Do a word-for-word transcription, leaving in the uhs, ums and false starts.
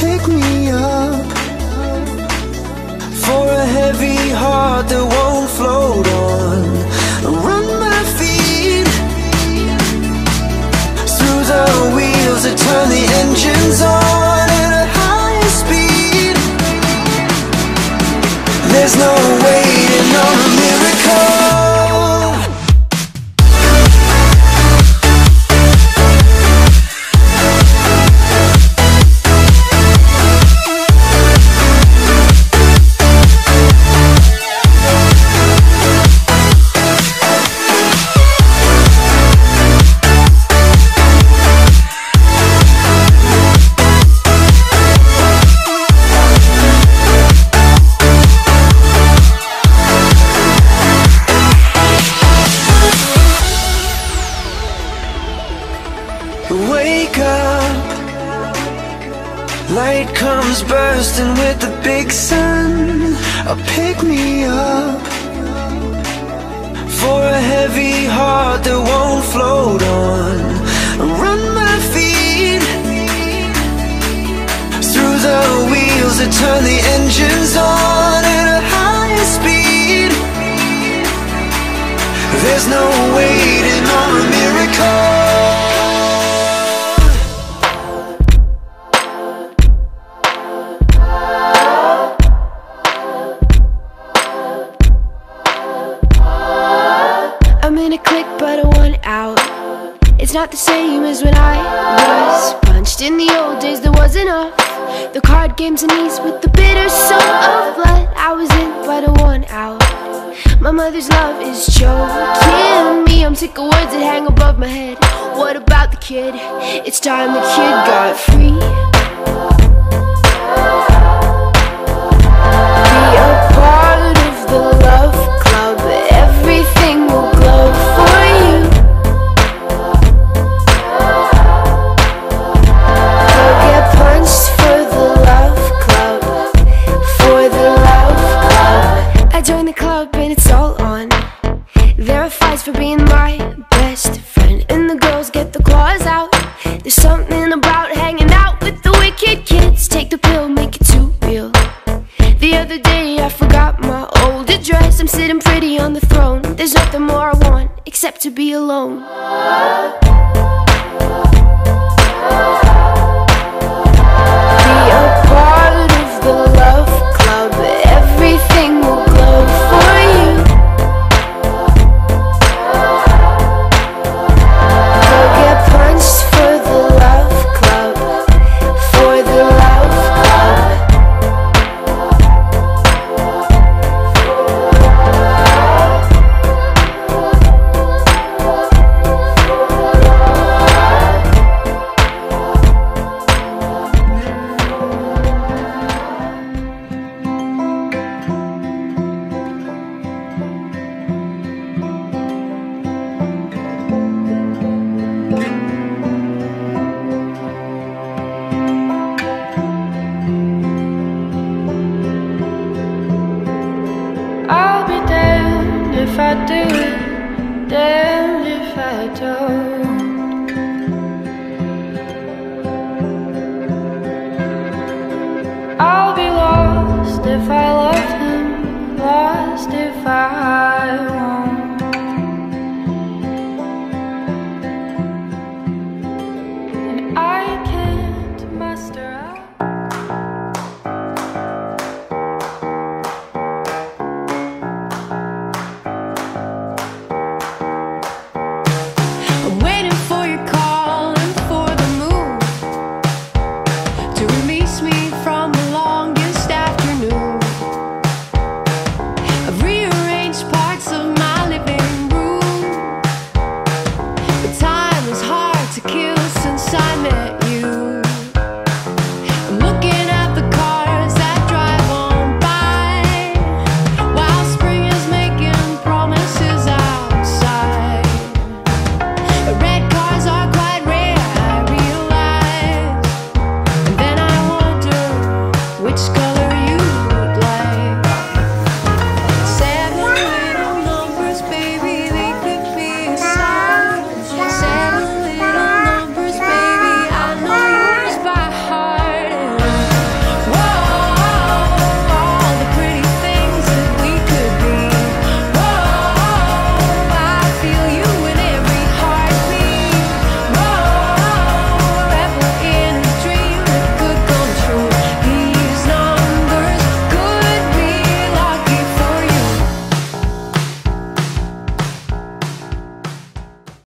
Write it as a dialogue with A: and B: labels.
A: pick me up. For a heavy heart that won't float on, run my feet through the wheels that turn the engines on at a higher speed. There's no waiting on a miracle. Wake up, light comes bursting with the big sun. Uh, pick me up. For a heavy heart that won't float on, run my feet through the wheels that turn the engines on at a higher speed. There's no waiting on a miracle.
B: It's not the same as when I was punched. In the old days there was enough. The card games and ease with the bitter soul of blood. I was in but I won out. My mother's love is choking me. I'm sick of words that hang above my head. What about the kid? It's time the kid got free. Be a part of the love club. Everything will glow for you. For being my best friend, and the girls get the claws out. There's something about hanging out with the wicked kids. Take the pill, make it too real. The other day I forgot my old address. I'm sitting pretty on the throne. There's nothing more I want except to be alone. Be a part of the love club. Everything will glow for you. If I do it, damned if I don't. I'll be lost if I love him, lost if I won't. And I can't muster out.